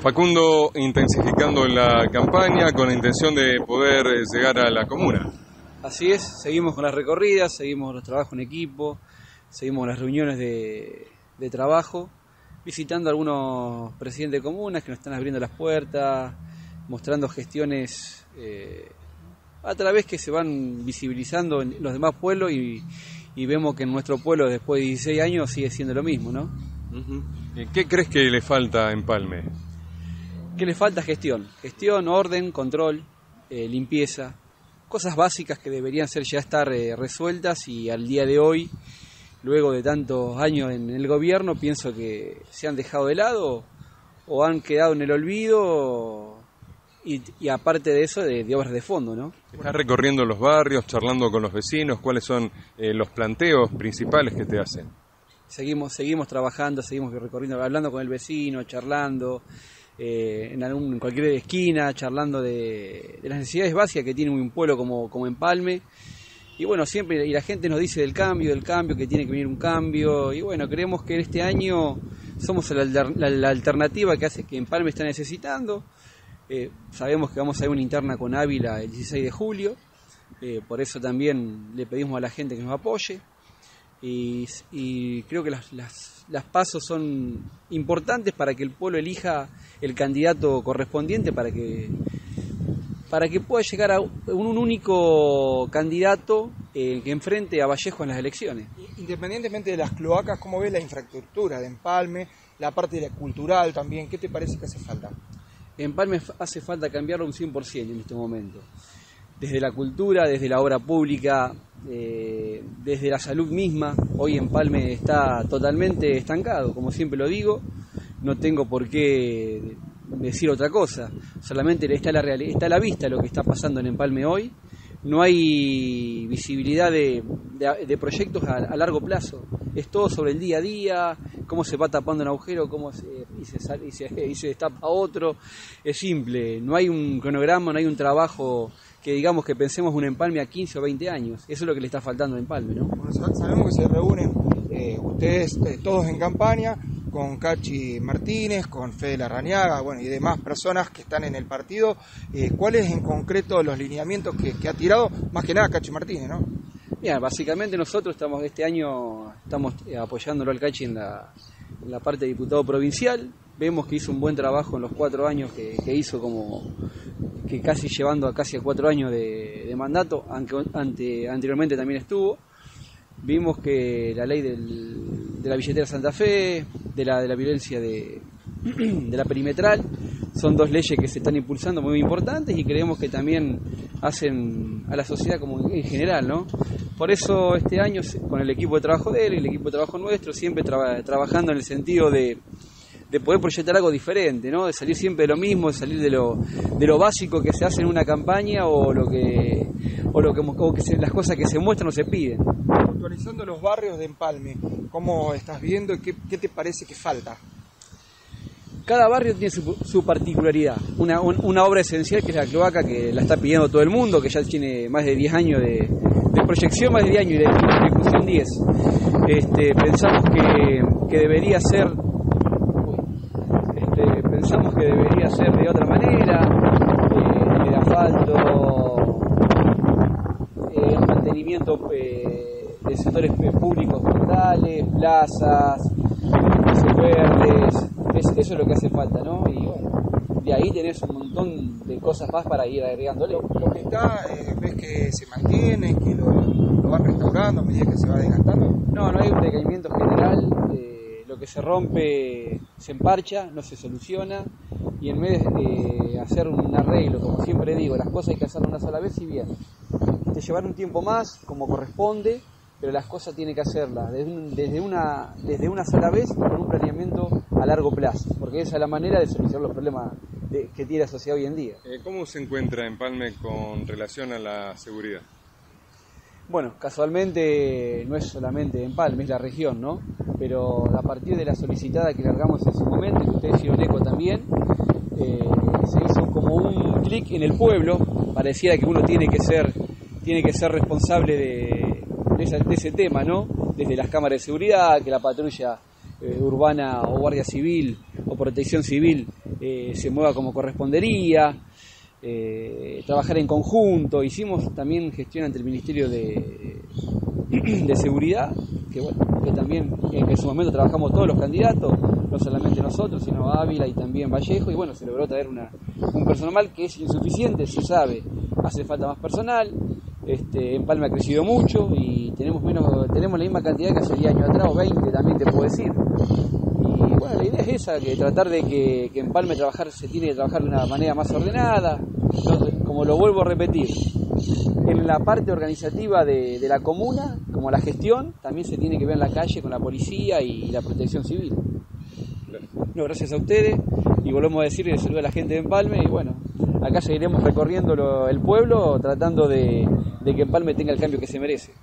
Facundo, intensificando la campaña con la intención de poder llegar a la comuna. Así es, seguimos con las recorridas, seguimos los trabajos en equipo, seguimos las reuniones de trabajo, visitando a algunos presidentes de comunas que nos están abriendo las puertas, mostrando gestiones a través que se van visibilizando en los demás pueblos y vemos que en nuestro pueblo después de 16 años sigue siendo lo mismo, ¿no? Uh-huh. ¿Qué crees que le falta a Empalme? ¿Qué le falta? Gestión, orden, control, limpieza, cosas básicas que deberían ser ya estar resueltas y al día de hoy, luego de tantos años en el gobierno, pienso que se han dejado de lado o han quedado en el olvido y aparte de eso de obras de fondo, ¿no? Estás recorriendo los barrios, charlando con los vecinos, ¿cuáles son los planteos principales que te hacen? Seguimos trabajando, seguimos recorriendo, hablando con el vecino, charlando, en cualquier esquina, charlando de las necesidades básicas que tiene un pueblo como Empalme. Y bueno, siempre, y la gente nos dice del cambio, que tiene que venir un cambio. Y bueno, creemos que en este año somos la alternativa que hace que Empalme está necesitando. Sabemos que vamos a ir una interna con Ávila el 16 de julio. Por eso también le pedimos a la gente que nos apoye. Y creo que las pasos son importantes para que el pueblo elija el candidato correspondiente para que pueda llegar a un único candidato que enfrente a Vallejo en las elecciones. Independientemente de las cloacas, ¿cómo ves la infraestructura de Empalme, la parte de la cultural también? ¿Qué te parece que hace falta? Empalme hace falta cambiarlo un 100% en este momento. Desde la cultura, desde la obra pública, desde la salud misma. Hoy Empalme está totalmente estancado, como siempre lo digo, no tengo por qué decir otra cosa, solamente está a la vista lo que está pasando en Empalme hoy. No hay visibilidad de proyectos a largo plazo, es todo sobre el día a día, cómo se va tapando un agujero, y se destapa otro. Es simple, no hay un cronograma, no hay un trabajo que digamos que pensemos un Empalme a 15 o 20 años. Eso es lo que le está faltando a Empalme, ¿no? Bueno, sabemos que se reúnen ustedes todos en campaña, con Cachi Martínez, con Fede Larrañaga, bueno, y demás personas que están en el partido. ¿Cuáles en concreto los lineamientos que ha tirado? Más que nada Cachi Martínez, ¿no? Mira, básicamente nosotros este año estamos apoyándolo al Cachi en la parte de diputado provincial. Vemos que hizo un buen trabajo en los 4 años que hizo, que casi llevando a 4 años de mandato, aunque anteriormente también estuvo. Vimos que la ley de la billetera Santa Fe, de la violencia de la perimetral, son 2 leyes que se están impulsando muy importantes y creemos que también hacen a la sociedad como en general, ¿no? Por eso este año, con el equipo de trabajo de él y el equipo de trabajo nuestro, siempre trabajando en el sentido de poder proyectar algo diferente, ¿no? De salir siempre de lo mismo, de salir de lo básico que se hace en una campaña o las cosas que se muestran o se piden. Actualizando los barrios de Empalme, ¿cómo estás viendo y qué te parece que falta? Cada barrio tiene su particularidad. Una obra esencial que es la cloaca, que la está pidiendo todo el mundo, que ya tiene más de 10 años de proyección, más de 10 años y de ejecución 10. Pensamos que debería ser de otra manera, el asfalto, el mantenimiento de sectores públicos totales, plazas, espacios verdes. Eso es lo que hace falta, ¿no? Y bueno, de ahí tenés un montón de cosas más para ir agregándole. Lo que está, ves que se mantiene, que lo van restaurando a medida que se va desgastando. No hay un decaimiento general. Lo que se rompe se emparcha, no se soluciona, y en vez de hacer un arreglo, como siempre digo, las cosas hay que hacerlas una sola vez y bien. Te llevar un tiempo más, como corresponde, pero las cosas tienen que hacerlas desde una sola vez y con un planeamiento a largo plazo, porque esa es la manera de solucionar los problemas que tiene la sociedad hoy en día. ¿Cómo se encuentra Empalme con relación a la seguridad? Bueno, casualmente no es solamente Empalme, es la región, ¿no? Pero a partir de la solicitada que largamos en su momento, que ustedes hicieron eco también, se hizo como un clic en el pueblo. Pareciera que uno tiene que ser responsable de ese tema, ¿no? Desde las cámaras de seguridad, que la patrulla urbana o guardia civil o protección civil se mueva como correspondería, trabajar en conjunto. Hicimos también gestión ante el Ministerio de Seguridad, que también en su momento trabajamos todos los candidatos, no solamente nosotros, sino Ávila y también Vallejo, y bueno, se logró traer un personal que es insuficiente, se sabe, hace falta más personal. Empalme ha crecido mucho y tenemos la misma cantidad que hace 10 años atrás, o 20 también te puedo decir. Y bueno, la idea es esa, que tratar de que Empalme se tiene que trabajar de una manera más ordenada, como lo vuelvo a repetir. En la parte organizativa de la comuna, como la gestión, también se tiene que ver en la calle con la policía y la protección civil. No, gracias a ustedes, y volvemos a decir que saludo a la gente de Empalme, y bueno, acá seguiremos recorriendo el pueblo tratando de que Empalme tenga el cambio que se merece.